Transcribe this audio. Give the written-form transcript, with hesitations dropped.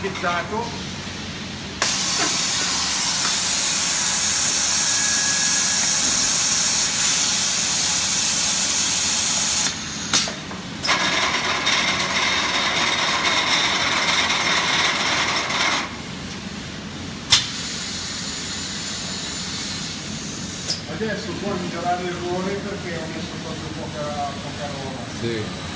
etichettato. Adesso puoi migliorare l'errore perché ho messo proprio poca roba. Sì.